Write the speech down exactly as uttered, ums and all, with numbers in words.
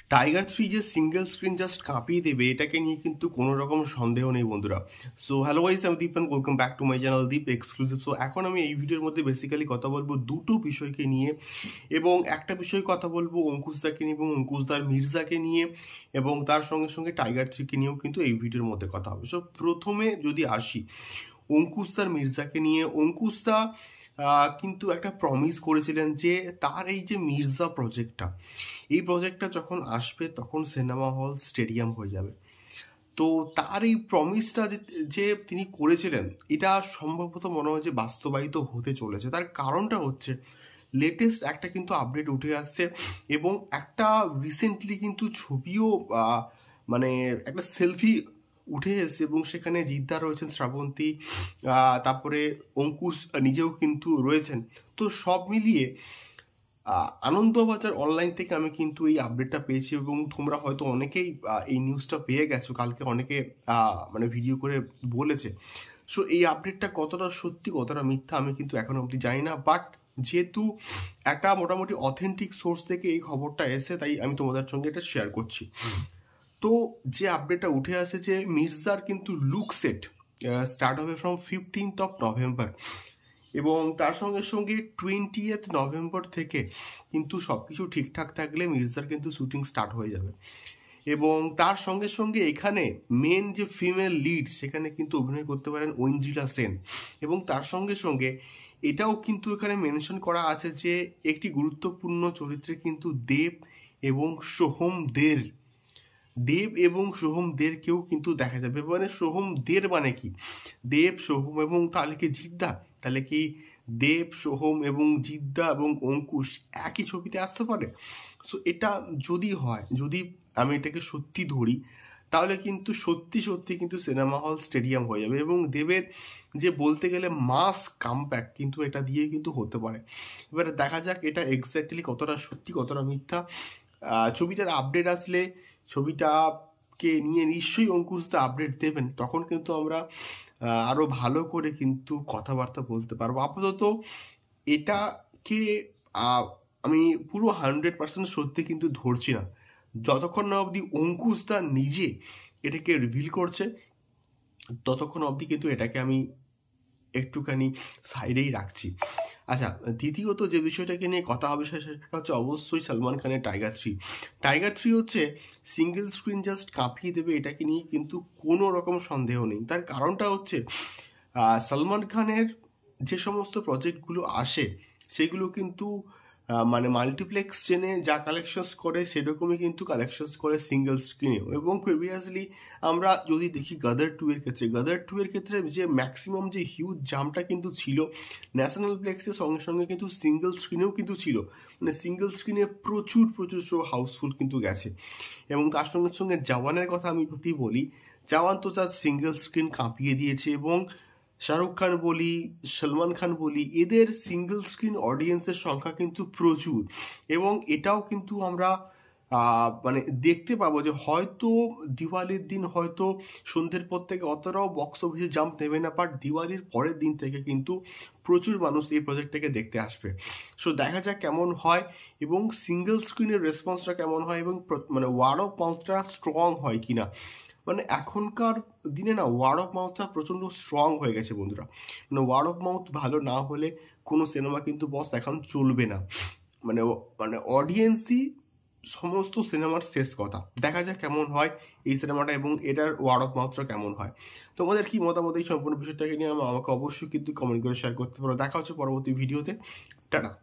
Tiger three যে single screen just কাঁপিয়ে দেবে এটাকে নিয়ে কিন্তু কোনো রকম সন্দেহ নেই বন্ধুরা। সো হ্যালো গাইস, আমি Deep and welcome back to my channel Deep exclusive. So এখন আমি এই ভিডিওর মধ্যে বেসিক্যালি কথা বলবো দুটো বিষয়কে নিয়ে, এবং একটা বিষয় কথা বলবো অঙ্কুশদাকে নিয়ে এবং অঙ্কুশদার মির্জাকে নিয়ে, এবং তার সঙ্গে সঙ্গে টাইগার থ্রিকে নিয়েও কিন্তু এই ভিডিওর মধ্যে কথা হবে। সো প্রথমে যদি আসি অঙ্কুশদার মির্জাকে নিয়ে, অঙ্কুশদা কিন্তু একটা প্রমিস করেছিলেন যে তার এই যে মির্জা প্রজেক্টটা, এই প্রজেক্টটা যখন আসবে তখন সিনেমা হল স্টেডিয়াম হয়ে যাবে। তো তার এই প্রমিসটা যে যে তিনি করেছিলেন এটা সম্ভবত মনে হয় যে বাস্তবায়িত হতে চলেছে। তার কারণটা হচ্ছে লেটেস্ট একটা কিন্তু আপডেট উঠে আসছে, এবং একটা রিসেন্টলি কিন্তু ছবিও মানে একটা সেলফি উঠে এসেছে, এবং সেখানে জিদ্দা রয়েছেন, শ্রাবন্তী, তারপরে অঙ্কুশ নিজেও কিন্তু রয়েছেন। তো সব মিলিয়ে আনন্দবাজার অনলাইন থেকে আমি কিন্তু এই আপডেটটা পেয়েছি, এবং তোমরা হয়তো অনেকেই এই নিউজটা পেয়ে গেছো, কালকে অনেকে মানে ভিডিও করে বলেছে। সো এই আপডেটটা কতটা সত্যি কতটা মিথ্যা আমি কিন্তু এখনো অবধি জানি না, বাট যেহেতু একটা মোটামুটি অথেন্টিক সোর্স থেকে এই খবরটা এসে, তাই আমি তোমাদের সঙ্গে এটা শেয়ার করছি। তো যে আপডেটটা উঠে আসে যে মির্জার কিন্তু লুক সেট স্টার্ট হবে ফ্রম ফিফটিন্থ অফ নভেম্বর, এবং তার সঙ্গে সঙ্গে টোয়েন্টিয়েথ নভেম্বর থেকে কিন্তু সব কিছু ঠিকঠাক থাকলে মির্জার কিন্তু শুটিং স্টার্ট হয়ে যাবে। এবং তার সঙ্গে সঙ্গে এখানে মেন যে ফিমেল লিড সেখানে কিন্তু অভিনয় করতে পারেন ঐন্দ্রিলা সেন, এবং তার সঙ্গে সঙ্গে এটাও কিন্তু এখানে মেনশন করা আছে যে একটি গুরুত্বপূর্ণ চরিত্রে কিন্তু দেব এবং সোহম দের দেব এবং সোহম দের কেউ কিন্তু দেখা যাবে। মানে সোহম দের মানে কি, দেব সোহম এবং তাহলে কি জিদ্দা, তাহলে কি দেব সোহম এবং জিদ্দা এবং অঙ্কুশ একই ছবিতে আসতে পারে? সো এটা যদি হয়, যদি আমি এটাকে সত্যি ধরি, তাহলে কিন্তু সত্যি সত্যি কিন্তু সিনেমা হল স্টেডিয়াম হয়ে যাবে, এবং দেবের যে বলতে গেলে মাস কামব্যাক কিন্তু এটা দিয়ে কিন্তু হতে পারে। এবারে দেখা যাক এটা এক্স্যাক্টলি কতটা সত্যি কতটা মিথ্যা। ছবিটার আপডেট আসলে, ছবিটাকে নিয়ে নিশ্চয়ই অঙ্কুশদা আপডেট দেবেন, তখন কিন্তু আমরা আরো ভালো করে কিন্তু কথাবার্তা বলতে পারবো। আপাতত এটাকে আমি পুরো হান্ড্রেড পার্সেন্ট সত্যি কিন্তু ধরছি না, যতক্ষণ না অবধি অঙ্কুশদা নিজে এটাকে রিভিল করছে ততক্ষণ অবধি কিন্তু এটাকে আমি একটুখানি সাইডেই রাখছি। আচ্ছা, দ্বিতীয়ত যে বিষয়টাকে নিয়ে কথা হবে সেটা হচ্ছে অবশ্যই সালমান খানের টাইগার থ্রি। টাইগার থ্রি হচ্ছে সিঙ্গেল স্ক্রিন জাস্ট কাঁপিয়ে দেবে, এটাকে নিয়ে কিন্তু কোনো রকম সন্দেহ নেই। তার কারণটা হচ্ছে সালমান খানের যে সমস্ত প্রজেক্টগুলো আসে সেগুলো কিন্তু মানে মাল্টিপ্লেক্স চেনে যা কালেকশনস করে সেরকমই কিন্তু কালেকশনস করে সিঙ্গেল স্ক্রিনেও। এবং প্রিভিয়াসলি আমরা যদি দেখি গাদার টু এর ক্ষেত্রে, গাদার টু এর ক্ষেত্রে যে ম্যাক্সিমাম যে হিউজ জামটা কিন্তু ছিল ন্যাশনাল প্লেক্সের সঙ্গে সঙ্গে কিন্তু সিঙ্গেল স্ক্রিনেও কিন্তু ছিল, মানে সিঙ্গেল স্ক্রিনে প্রচুর প্রচুর শো হাউসফুল কিন্তু গেছে। এবং তার সঙ্গে সঙ্গে জওয়ানের কথা আমি যদি বলি, জওয়ান তো তার সিঙ্গেল স্ক্রিন কাঁপিয়ে দিয়েছে, এবং শাহরুখ খান বলি, সলমান খান বলি, এদের সিঙ্গেল স্ক্রিন অডিয়েন্সের সংখ্যা কিন্তু প্রচুর। এবং এটাও কিন্তু আমরা মানে দেখতে পাবো যে হয়তো দিওয়ালির দিন হয়তো সন্ধ্যের পর থেকে অতটাও বক্স অফিসে জাম্প নেবে না, বাট দিওয়ালির পরের দিন থেকে কিন্তু প্রচুর মানুষ এই প্রজেক্টটাকে দেখতে আসবে। সো দেখা যাক কেমন হয়, এবং সিঙ্গেল স্ক্রিনের রেসপন্সটা কেমন হয়, এবং মানে ওয়ার্ড অফ মাউথটা স্ট্রং হয় কিনা। মানে এখনকার দিনে না ওয়ার্ড অফ মাউথটা প্রচণ্ড স্ট্রং হয়ে গেছে বন্ধুরা। মানে ওয়ার্ড অফ মাউথ ভালো না হলে কোনো সিনেমা কিন্তু বস এখন চলবে না। মানে মানে অডিয়েন্সই সমস্ত সিনেমার শেষ কথা। দেখা যাক কেমন হয় এই সিনেমাটা, এবং এটার ওয়ার্ড অফ মাউথটা কেমন হয়। তোমাদের কি মতামত এই সম্পূর্ণ বিষয়টাকে নিয়ে আমাকে অবশ্যই কিন্তু কমেন্ট করে শেয়ার করতে পারো। দেখা হচ্ছে পরবর্তী ভিডিওতে। টাটা।